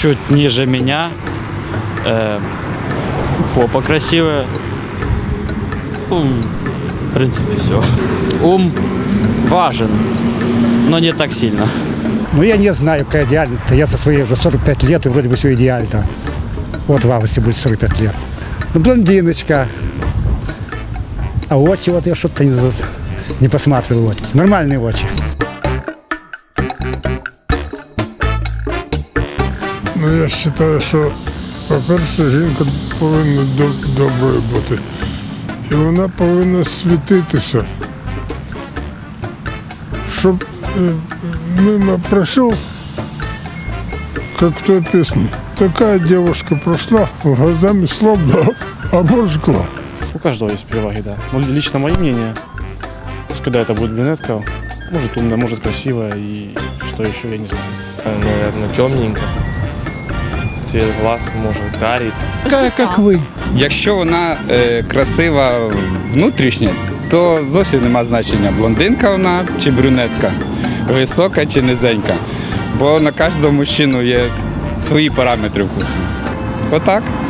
чуть ниже меня, попа красивая. В принципе, все. Ум важен, но не так сильно. Ну, я не знаю, какая идеально. Я со своей уже 45 лет, и вроде бы все идеально. Вот в августе будет 45 лет. Ну, блондиночка. А очи, вот я что-то не посматривал. Вот. Нормальные очи. Ну, я вважаю, що, по-перше, жінка повинна доброю бути. І вона повинна світитися. Щоб мимо пройшов, як в той пісні. Така дівчинка пройшла, глазами слабо, а обожгла. У каждого есть переваги, да. Ну, лично мое мнение, когда это будет брюнетка, может умная, может красивая и что еще, я не знаю. Наверное, темненько. Цвет глаз, может, карий. Як ви? Якщо вона красива внутрішня, то зовсім нема значення, блондинка вона чи брюнетка, висока чи низенька. Бо на кожного мужчину є свої параметри вкусу. Отак.